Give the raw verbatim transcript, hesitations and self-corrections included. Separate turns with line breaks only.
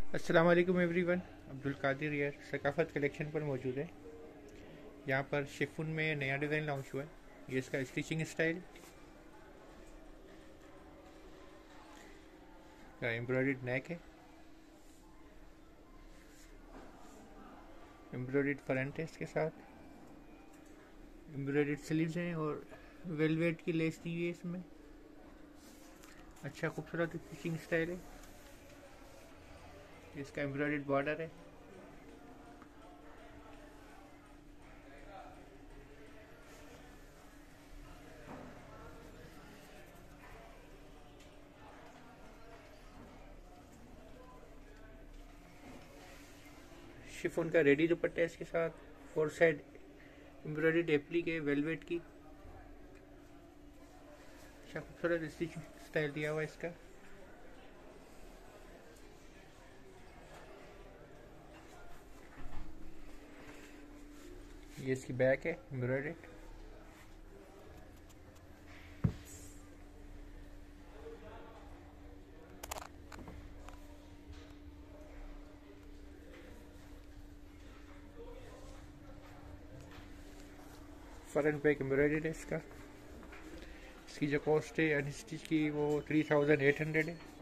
अस्सलाम वालेकुम एवरीवन। अब्दुल कादिर यार सकाफत कलेक्शन पर मौजूद है। यहाँ पर शिफॉन में नया डिज़ाइन लॉन्च हुआ है। ये इसका स्टिचिंग स्टाइल का एम्ब्रॉयडर्ड नेक है, एम्ब्रॉयडर्ड फ्रंट है, इसके साथ एम्ब्रॉयडर्ड स्लीव्स हैं और वेलवेट की लेस दी हुई है इसमें। अच्छा खूबसूरत स्टिचिंग स्टाइल है। इसका एम्ब्रॉयडर्ड बॉर्डर है। शिफॉन का रेडी दुपट्टा है इसके साथ। फोर साइड एम्ब्रॉयडर्ड एप्लिक है वेलवेट की। अच्छा खूबसूरत स्टिचिंग स्टाइल दिया हुआ है इसका। ये इसकी बैक है एम्ब्रॉयडर्ड। फ्रंट बैक एम्ब्रॉयडर्ड है इसका। इसकी जो कॉस्ट है अनस्टिच की वो थ्री थाउजेंड एट हंड्रेड है।